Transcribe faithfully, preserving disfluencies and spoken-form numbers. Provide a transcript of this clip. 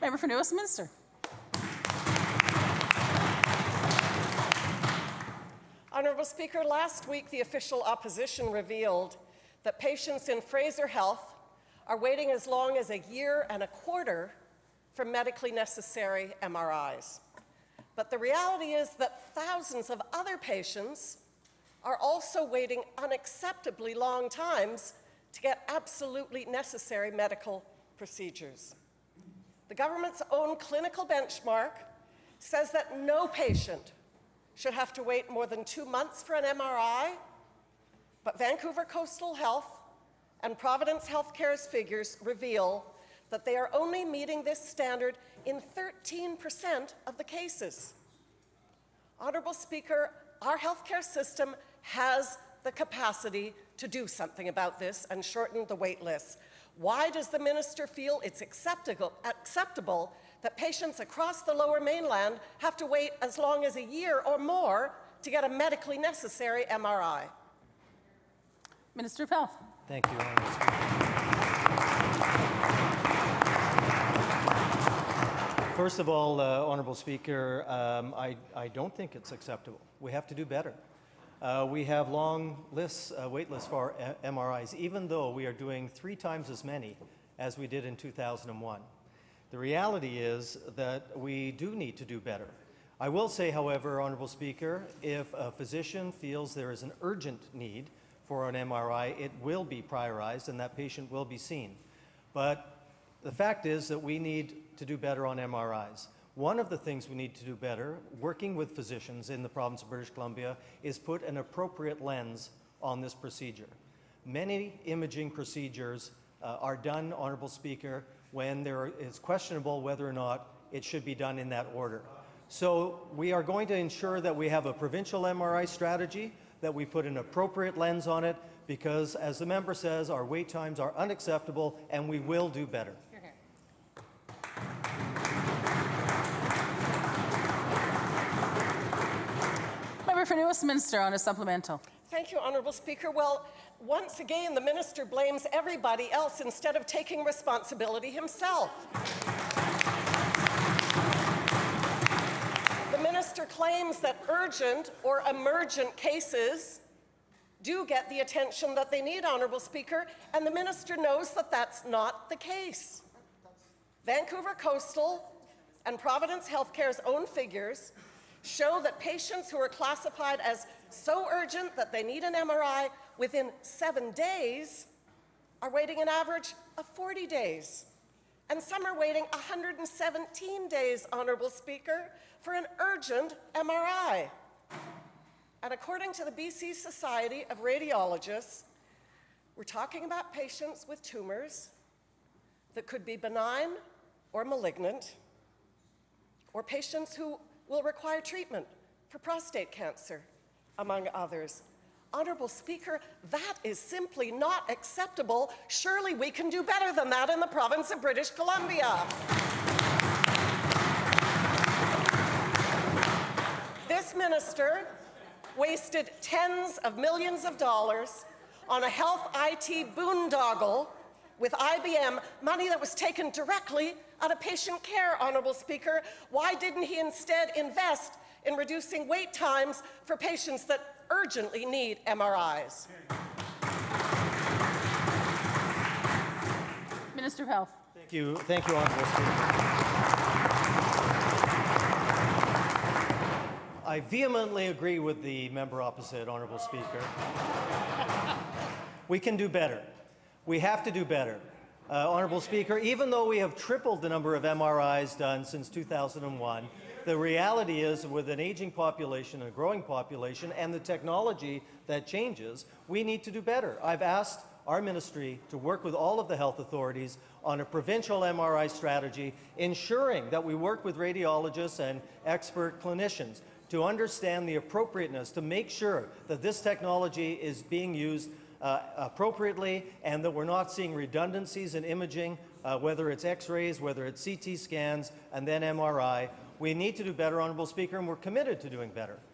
Member for Westminster. Honourable Speaker, last week the official opposition revealed that patients in Fraser Health are waiting as long as a year and a quarter for medically necessary M R Is. But the reality is that thousands of other patients are also waiting unacceptably long times to get absolutely necessary medical procedures. The government's own clinical benchmark says that no patient should have to wait more than two months for an M R I, but Vancouver Coastal Health and Providence Healthcare's figures reveal that they are only meeting this standard in thirteen percent of the cases. Honourable Speaker, our healthcare system has the capacity to do something about this and shorten the wait lists. Why does the minister feel it's acceptable, acceptable that patients across the Lower Mainland have to wait as long as a year or more to get a medically necessary M R I? Minister of Health. Thank you, Honourable Speaker. First of all, uh, Honourable Speaker, um, I, I don't think it's acceptable. We have to do better. Uh, we have long lists, uh, wait lists for our M R Is, even though we are doing three times as many as we did in two thousand one. The reality is that we do need to do better. I will say, however, Honourable Speaker, if a physician feels there is an urgent need for an M R I, it will be prioritized and that patient will be seen. But the fact is that we need to do better on M R Is. One of the things we need to do better, working with physicians in the province of British Columbia, is put an appropriate lens on this procedure. Many imaging procedures uh, are done, Honourable Speaker, when there is questionable whether or not it should be done in that order. So we are going to ensure that we have a provincial M R I strategy, that we put an appropriate lens on it, because, as the member says, our wait times are unacceptable and we will do better. Member for Westminster on a supplemental. Thank you, Honourable Speaker. Well, once again, the minister blames everybody else instead of taking responsibility himself. The minister claims that urgent or emergent cases do get the attention that they need, Honourable Speaker, and the minister knows that that's not the case. Vancouver Coastal and Providence Healthcare's own figures show that patients who are classified as so urgent that they need an M R I within seven days are waiting an average of forty days. And some are waiting one hundred seventeen days, Honourable Speaker, for an urgent M R I. And according to the B C Society of Radiologists, we're talking about patients with tumors that could be benign or malignant, or patients who will require treatment for prostate cancer, among others. Honourable Speaker, that is simply not acceptable. Surely we can do better than that in the province of British Columbia. This minister wasted tens of millions of dollars on a health I T boondoggle with I B M, money that was taken directly out of patient care, Honourable Speaker. Why didn't he instead invest in reducing wait times for patients that urgently need M R Is? Minister of Health. Thank you, thank you, Honourable Speaker. I vehemently agree with the member opposite, Honourable Speaker. We can do better. We have to do better. Uh, Honourable Speaker, even though we have tripled the number of M R Is done since two thousand one, the reality is, with an aging population, a growing population, and the technology that changes, we need to do better. I've asked our ministry to work with all of the health authorities on a provincial M R I strategy, ensuring that we work with radiologists and expert clinicians to understand the appropriateness, to make sure that this technology is being used uh, appropriately and that we're not seeing redundancies in imaging, uh, whether it's X-rays, whether it's C T scans, and then M R I. We need to do better, Honourable Speaker, and we're committed to doing better.